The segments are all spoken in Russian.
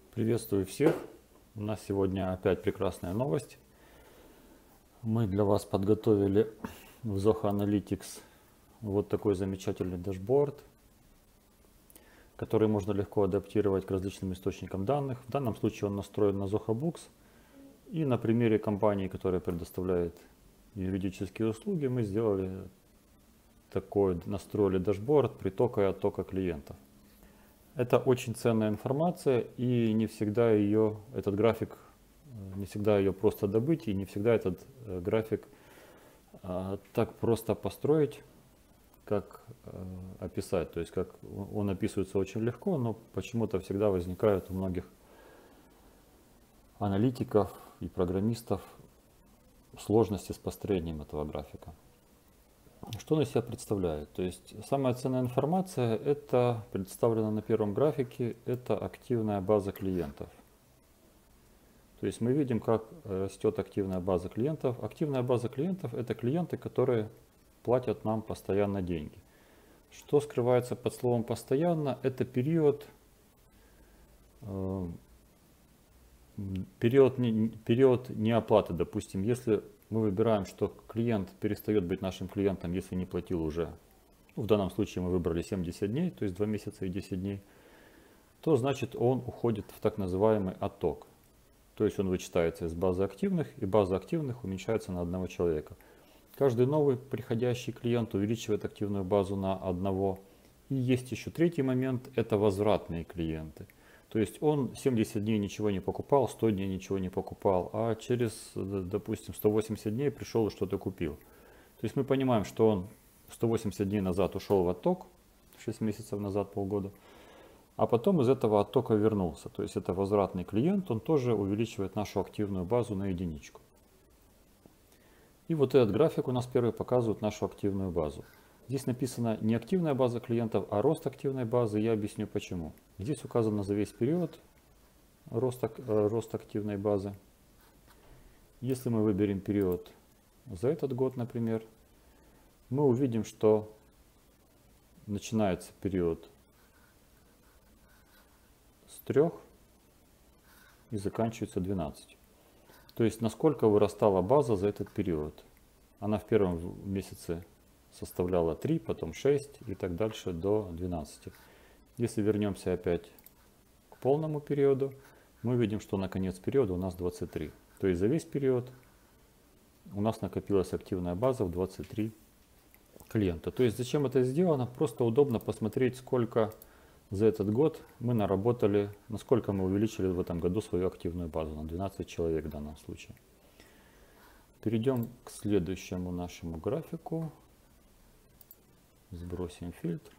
Приветствую всех! У нас сегодня опять прекрасная новость. Мы для вас подготовили в Zoho Analytics вот такой замечательный дашборд, который можно легко адаптировать к различным источникам данных. В данном случае он настроен на Zoho Books. И на примере компании, которая предоставляет юридические услуги, мы настроили дашборд притока и оттока клиентов. Это очень ценная информация, и не всегда этот график, не всегда ее просто добыть, и не всегда этот график так просто построить, как описать. То есть, как он описывается очень легко, но почему-то всегда возникают у многих аналитиков и программистов сложности с построением этого графика. Что он из себя представляет? То есть самая ценная информация, это представлена на первом графике, это активная база клиентов. То есть мы видим, как растет активная база клиентов. Активная база клиентов — это клиенты, которые платят нам постоянно деньги. Что скрывается под словом «постоянно»? Это период неоплаты. Допустим, если мы выбираем, что клиент перестает быть нашим клиентом, если не платил уже, в данном случае мы выбрали 70 дней, то есть 2 месяца и 10 дней, то значит он уходит в так называемый отток. То есть он вычитается из базы активных, и база активных уменьшается на одного человека. Каждый новый приходящий клиент увеличивает активную базу на одного. И есть еще третий момент, это возвратные клиенты. То есть он 70 дней ничего не покупал, 100 дней ничего не покупал, а через, допустим, 180 дней пришел и что-то купил. То есть мы понимаем, что он 180 дней назад ушел в отток, 6 месяцев назад, полгода, а потом из этого оттока вернулся. То есть это возвратный клиент, он тоже увеличивает нашу активную базу на единичку. И вот этот график у нас первый показывает нашу активную базу. Здесь написано не активная база клиентов, а рост активной базы. Я объясню почему. Здесь указано за весь период рост активной базы. Если мы выберем период за этот год, например, мы увидим, что начинается период с 3 и заканчивается 12. То есть насколько вырастала база за этот период. Она в первом месяце составляла 3, потом 6 и так дальше до 12. Если вернемся опять к полному периоду, мы видим, что на конец периода у нас 23. То есть за весь период у нас накопилась активная база в 23 клиента. То есть зачем это сделано? Просто удобно посмотреть, сколько за этот год мы наработали, насколько мы увеличили в этом году свою активную базу, на 12 человек в данном случае. Перейдем к следующему нашему графику. Сбросим фильтр.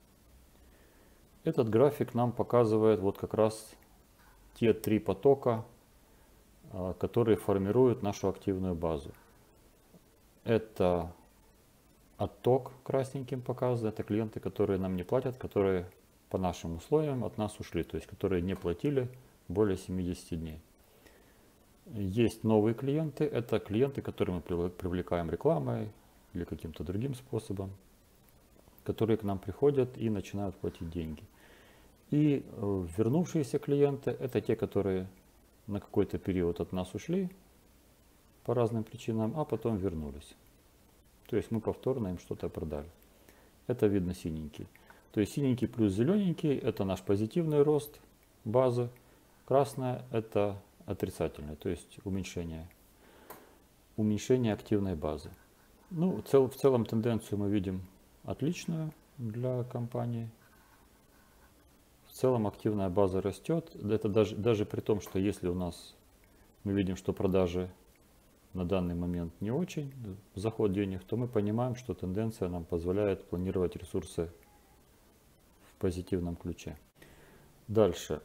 Этот график нам показывает вот как раз те 3 потока, которые формируют нашу активную базу. Это отток, красненьким показано, это клиенты, которые нам не платят, которые по нашим условиям от нас ушли, то есть которые не платили более 70 дней. Есть новые клиенты, это клиенты, которые мы привлекаем рекламой или каким-то другим способом, которые к нам приходят и начинают платить деньги. И вернувшиеся клиенты — это те, которые на какой-то период от нас ушли по разным причинам, а потом вернулись. То есть мы повторно им что-то продали. Это видно синенький. То есть синенький плюс зелененький — это наш позитивный рост базы. Красное — это отрицательный, то есть уменьшение активной базы. Ну, в целом тенденцию мы видим отличную для компании. В целом активная база растет. Это даже при том, что если у нас мы видим, что продажи на данный момент не очень, заход денег, то мы понимаем, что тенденция нам позволяет планировать ресурсы в позитивном ключе. Дальше.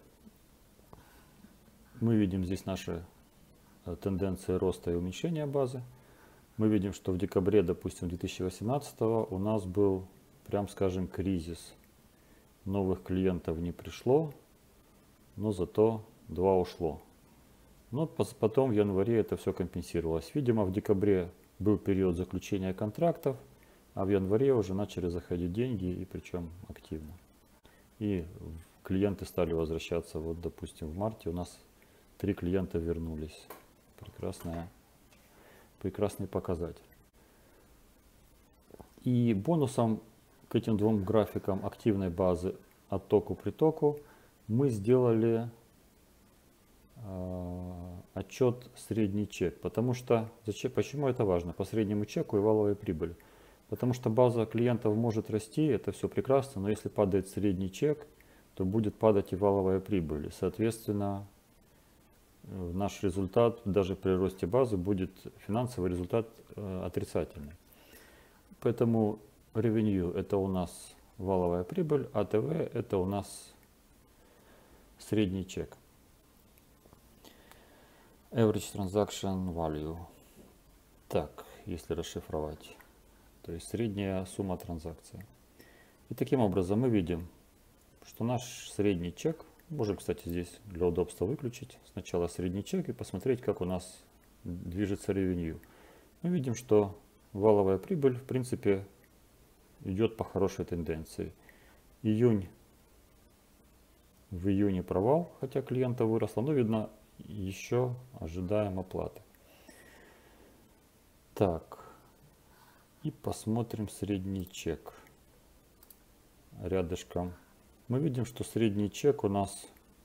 Мы видим здесь наши тенденции роста и уменьшения базы. Мы видим, что в декабре, допустим, 2018 у нас был, прям скажем, кризис. Новых клиентов не пришло, но зато 2 ушло. Но потом в январе это все компенсировалось. Видимо, в декабре был период заключения контрактов, а в январе уже начали заходить деньги, и причем активно. И клиенты стали возвращаться. Вот, допустим, в марте у нас 3 клиента вернулись. Прекрасный показатель. И бонусом к этим двум графикам активной базы оттоку-притоку мы сделали отчет средний чек. Потому что, почему это важно? По среднему чеку и валовой прибыли. Потому что база клиентов может расти, это все прекрасно, но если падает средний чек, то будет падать и валовая прибыль. И, соответственно, наш результат даже при росте базы будет финансовый результат отрицательный. Поэтому revenue это у нас валовая прибыль, а ТВ это у нас средний чек. Average Transaction Value. Так, если расшифровать, то есть средняя сумма транзакции. И таким образом мы видим, что наш средний чек, можем, кстати, здесь для удобства выключить сначала средний чек и посмотреть, как у нас движется revenue. Мы видим, что валовая прибыль, в принципе, идет по хорошей тенденции. В июне провал, хотя клиента выросло, но видно, еще ожидаем оплаты. Так, и посмотрим средний чек. Рядышком мы видим, что средний чек у нас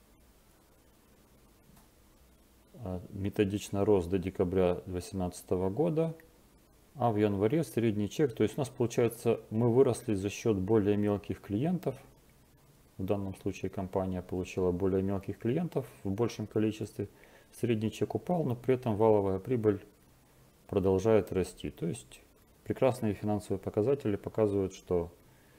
методично рос до декабря 2018 года, а в январе средний чек, то есть у нас получается, мы выросли за счет более мелких клиентов. В данном случае компания получила более мелких клиентов в большем количестве. Средний чек упал, но при этом валовая прибыль продолжает расти. То есть прекрасные финансовые показатели показывают, что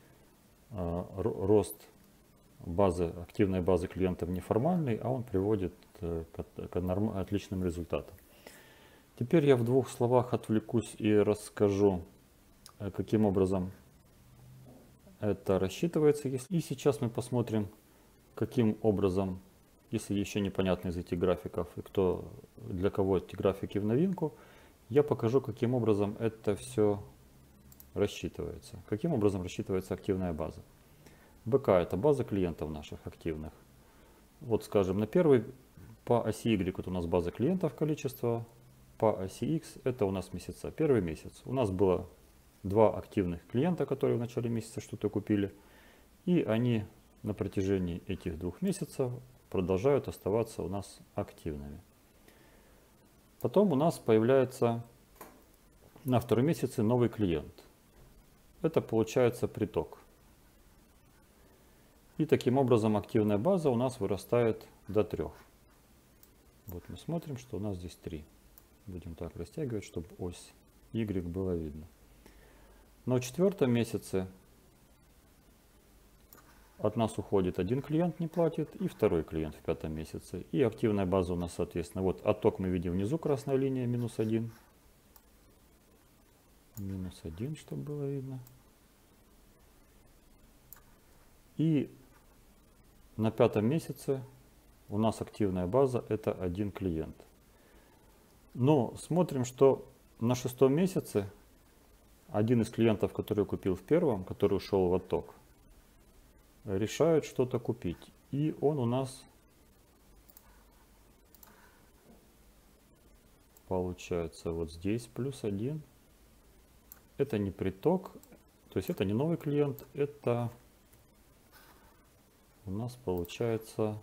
рост активной базы клиентов неформальный, а он приводит к отличным результатам. Теперь я в двух словах отвлекусь и расскажу, каким образом это рассчитывается. И сейчас мы посмотрим, каким образом, если еще непонятно из этих графиков и для кого эти графики в новинку, я покажу, каким образом это все рассчитывается. Каким образом рассчитывается активная база. БК это база клиентов наших активных. Вот скажем, на первой по оси Y это у нас база клиентов количество, по оси X это у нас месяца. Первый месяц. У нас было 2 активных клиента, которые в начале месяца что-то купили. И они на протяжении этих 2 месяцев продолжают оставаться у нас активными. Потом у нас появляется на втором месяце новый клиент. Это получается приток. И таким образом активная база у нас вырастает до 3. Вот мы смотрим, что у нас здесь 3. Будем так растягивать, чтобы ось Y было видно. Но в 4 месяце от нас уходит 1 клиент, не платит, и 2 клиент в 5 месяце. И активная база у нас, соответственно, вот отток мы видим внизу, красная линия, -1. -1, чтобы было видно. И на 5 месяце у нас активная база это 1 клиент. Но смотрим, что на 6 месяце один из клиентов, который купил в первом, который ушел в отток, решает что-то купить. И он у нас получается вот здесь +1. Это не приток, то есть это не новый клиент, это у нас получается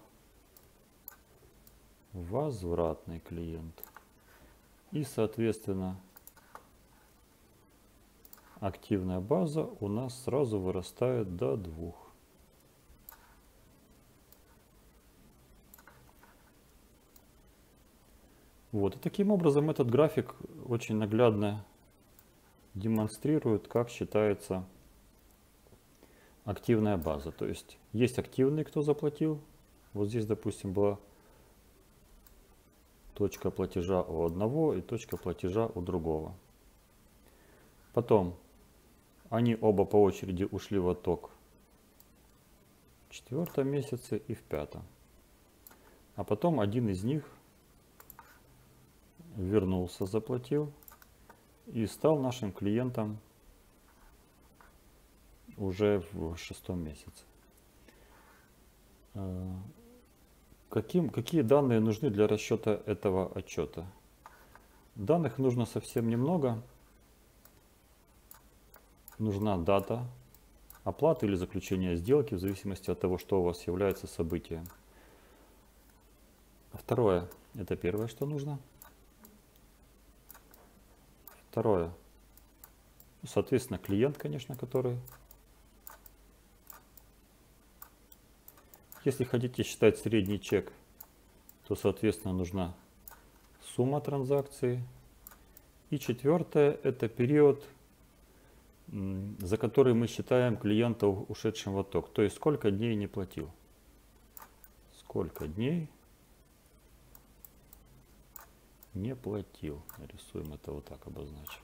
возвратный клиент. И, соответственно, активная база у нас сразу вырастает до 2. Вот. И таким образом этот график очень наглядно демонстрирует, как считается активная база. То есть есть активный, кто заплатил. Вот здесь, допустим, была точка платежа у одного и точка платежа у другого. Потом они оба по очереди ушли в отток в 4 месяце и в 5. А потом один из них вернулся, заплатил и стал нашим клиентом уже в 6 месяце. Какие данные нужны для расчета этого отчета? Данных нужно совсем немного. Нужна дата оплаты или заключения сделки в зависимости от того, что у вас является событием. Второе, это первое, что нужно. Второе, соответственно, клиент, конечно, который. Если хотите считать средний чек, то, соответственно, нужна сумма транзакций. И четвертое, это период, за который мы считаем клиента ушедшим в отток. То есть сколько дней не платил. Сколько дней не платил. Нарисуем это вот так, обозначим.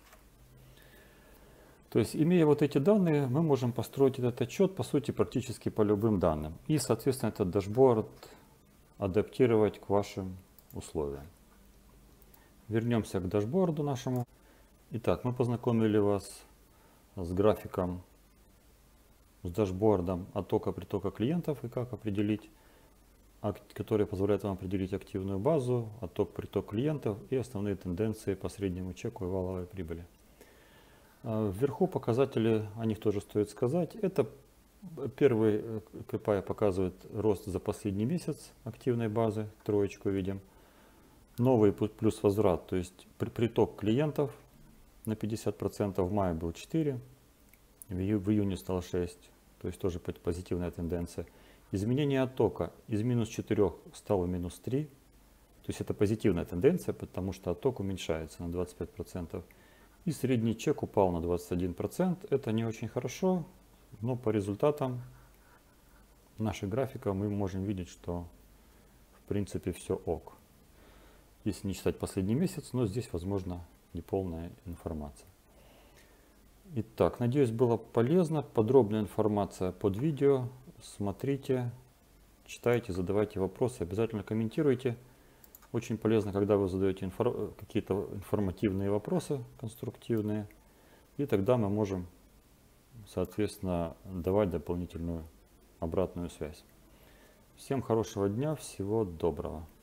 То есть, имея вот эти данные, мы можем построить этот отчет, по сути, практически по любым данным. И, соответственно, этот дашборд адаптировать к вашим условиям. Вернемся к дашборду нашему. Итак, мы познакомили вас с графиком, с дашбордом оттока-притока клиентов и как определить, который позволяет вам определить активную базу, отток-приток клиентов и основные тенденции по среднему чеку и валовой прибыли. Вверху показатели, о них тоже стоит сказать. Это первый KPI показывает рост за последний месяц активной базы, троечку видим. Новый плюс возврат, то есть приток клиентов на 50%, в мае был 4, в июне стало 6, то есть тоже позитивная тенденция. Изменение оттока из минус 4 стало минус 3, то есть это позитивная тенденция, потому что отток уменьшается на 25%. И средний чек упал на 21%. Это не очень хорошо, но по результатам наших графиков мы можем видеть, что в принципе все ок. Если не считать последний месяц, но здесь возможно неполная информация. Итак, надеюсь, было полезно. Подробная информация под видео. Смотрите, читайте, задавайте вопросы, обязательно комментируйте. Очень полезно, когда вы задаете какие-то информативные вопросы, конструктивные. И тогда мы можем, соответственно, давать дополнительную обратную связь. Всем хорошего дня, всего доброго.